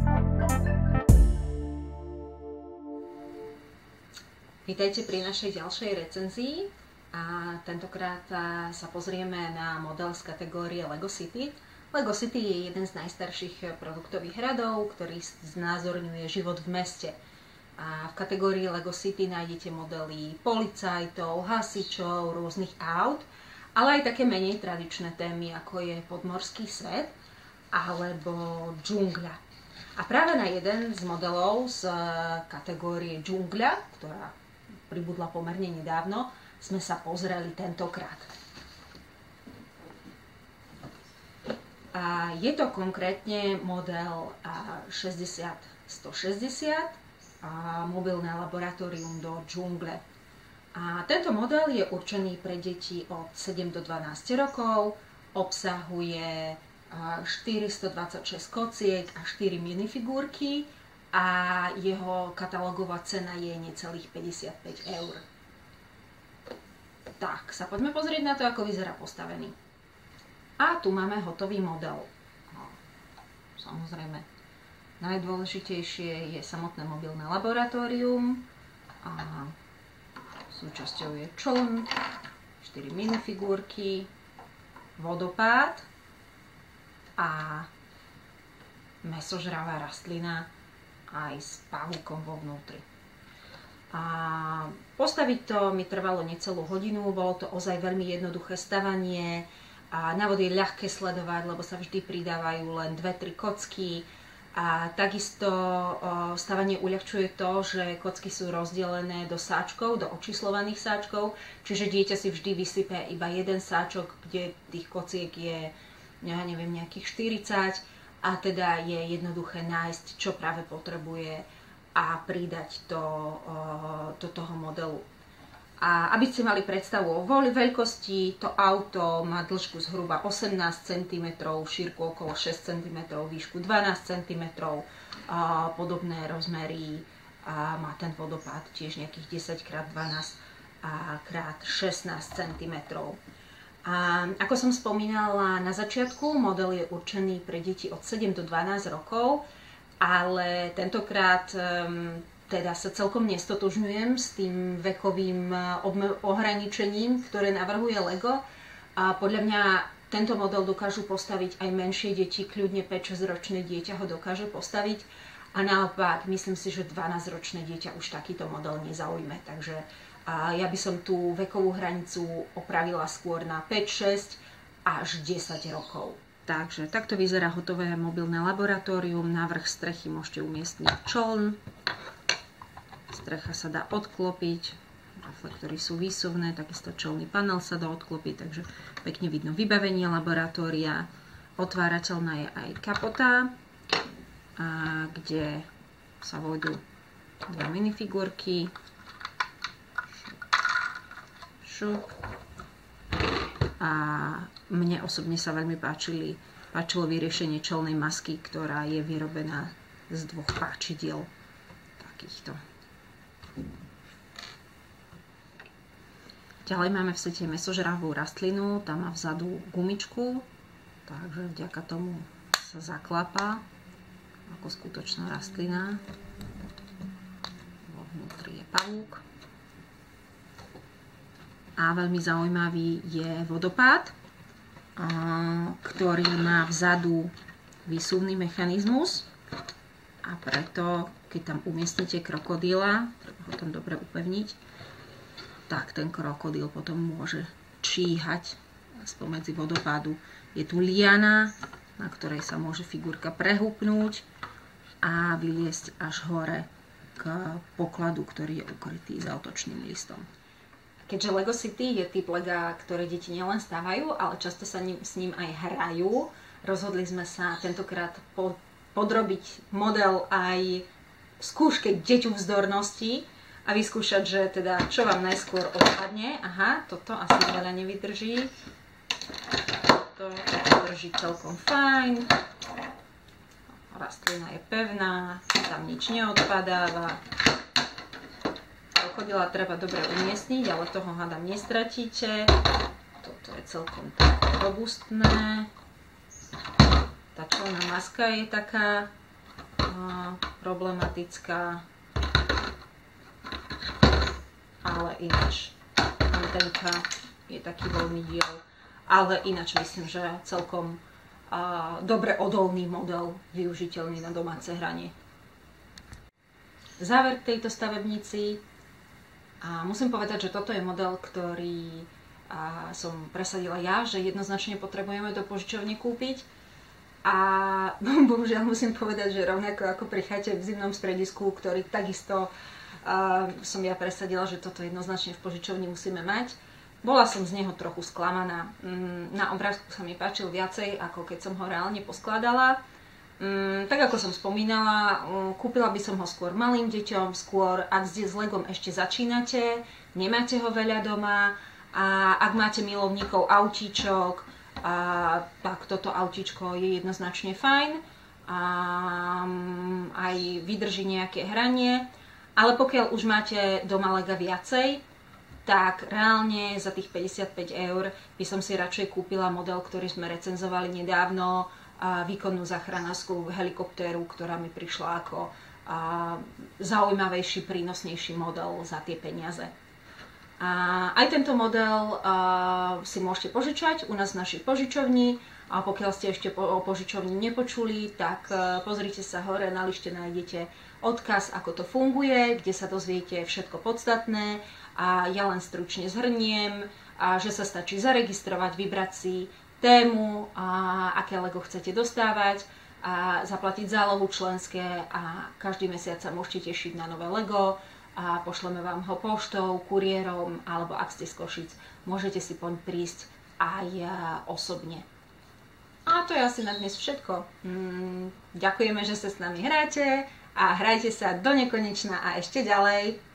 Vítajte pri našej ďalšej recenzii a tentokrát sa pozrieme na model z kategórie LEGO City. LEGO City je jeden z najstarších produktových hradov, ktorý znázorňuje život v meste. A v kategórii LEGO City nájdete modely policajtov, hasičov, rôznych aut, ale aj také menej tradičné témy, ako je podmorský svet alebo džungľa. A práve na jeden z modelov z kategórie džungľa, ktorá pribudla pomerne nedávno, sme sa pozreli tentokrát. A je to konkrétne model 60-160 a mobilné laboratórium do džungle. A tento model je určený pre deti od 7 do 12 rokov, obsahuje 426 kociek a 4 minifigurky a jeho katalógová cena je necelých 55 eur. Tak, sa poďme pozrieť na to, ako vyzerá postavený. A tu máme hotový model. Samozrejme, najdôležitejšie je samotné mobilné laboratórium. A súčasťou je čln, 4 minifigurky, vodopád a mäsožravá rastlina aj s pavúkom vo vnútri. A postaviť to mi trvalo necelú hodinu, bolo to ozaj veľmi jednoduché stavanie a návod je ľahké sledovať, lebo sa vždy pridávajú len 2-3 kocky a takisto stavanie uľahčuje to, že kocky sú rozdelené do sáčkov, do očíslovaných sáčkov, čiže dieťa si vždy vysype iba jeden sáčok, kde tých kociek je, ja neviem, nejakých 40 a teda je jednoduché nájsť, čo práve potrebuje a pridať to do toho modelu. A aby ste mali predstavu o veľkosti, to auto má dĺžku zhruba 18 cm, šírku okolo 6 cm, výšku 12 cm, podobné rozmery a má ten vodopád tiež nejakých 10x12 x 16 cm. A ako som spomínala na začiatku, model je určený pre deti od 7 do 12 rokov, ale tentokrát teda sa celkom nestotožňujem s tým vekovým ohraničením, ktoré navrhuje LEGO. A podľa mňa tento model dokážu postaviť aj menšie deti, kľudne 5-6 ročné dieťa ho dokáže postaviť. A naopak, myslím si, že 12-ročné dieťa už takýto model nezaujme. Takže ja by som tú vekovú hranicu opravila skôr na 5, 6 až 10 rokov. Takže takto vyzerá hotové mobilné laboratórium. Na vrch strechy môžete umiestniť čln. Strecha sa dá odklopiť, reflektory sú výsuvné, takisto čelný panel sa dá odklopiť, takže pekne vidno vybavenie laboratória. Otvárateľná je aj kapota, kde sa vojdu 2 minifigurky. Šup. A mne osobne sa veľmi páčilo vyriešenie čelnej masky, ktorá je vyrobená z 2 páčidiel takýchto. Ďalej máme v sete mäsožravú rastlinu, tam má vzadu gumičku, takže vďaka tomu sa zaklapá ako skutočná rastlina. Vo vnútri je pavúk. A veľmi zaujímavý je vodopád, ktorý má vzadu výsuvný mechanizmus a preto, keď tam umiestnite krokodíla, treba ho tam dobre upevniť, tak ten krokodíl potom môže číhať spomedzi vodopádu. Je tu liana, na ktorej sa môže figurka prehúpnúť a vyliesť až hore k pokladu, ktorý je ukrytý za otočným listom. Keďže LEGO City je typ lega, ktoré deti nielen stávajú, ale často sa s ním aj hrajú, rozhodli sme sa tentokrát podrobiť model aj skúške deťu vzdornosti a vyskúšať, že teda čo vám najskôr odpadne. Aha, toto asi veľa nevydrží. Toto vydrží celkom fajn. Rastlina je pevná, tam nič neodpadáva. Krokodila treba dobre umiestniť, ale toho hádam nestratíte. Toto je celkom robustné. Tá čelná maska je taká problematická, ale ináč antenka je taký voľný diel, ale ináč myslím, že celkom dobre odolný model, využiteľný na domáce hranie. Záver k tejto stavebnici. A musím povedať, že toto je model, ktorý som presadila ja, že jednoznačne potrebujeme do požičovne kúpiť. A bohužiaľ musím povedať, že rovnako ako pri chate v zimnom stredisku, ktorý takisto som ja presadila, že toto jednoznačne v požičovni musíme mať. Bola som z neho trochu sklamaná. Na obrázku sa mi páčil viacej, ako keď som ho reálne poskladala. Tak ako som spomínala, kúpila by som ho skôr malým deťom, skôr ak s Legom ešte začínate, nemáte ho veľa doma a ak máte milovníkov autíčok, tak toto autíčko je jednoznačne fajn a aj vydrží nejaké hranie. Ale pokiaľ už máte doma Lega viacej, tak reálne za tých 55 € by som si radšej kúpila model, ktorý sme recenzovali nedávno, výkonnú záchranárskú helikoptéru, ktorá mi prišla ako zaujímavejší, prínosnejší model za tie peniaze. A aj tento model si môžete požičať u nás v našej požičovni. A pokiaľ ste ešte o požičovni nepočuli, tak pozrite sa hore, na lište nájdete odkaz, ako to funguje, kde sa dozviete všetko podstatné. A ja len stručne zhrniem, že sa stačí zaregistrovať, vybrať si tému, aké Lego chcete dostávať a zaplatiť zálohu členské a každý mesiac sa môžete tešiť na nové Lego a pošleme vám ho poštou, kuriérom alebo ak ste z Košic, môžete si poň prísť aj osobne. A to je asi na dnes všetko. Ďakujeme, že sa s nami hráte a hrajte sa do nekonečna a ešte ďalej.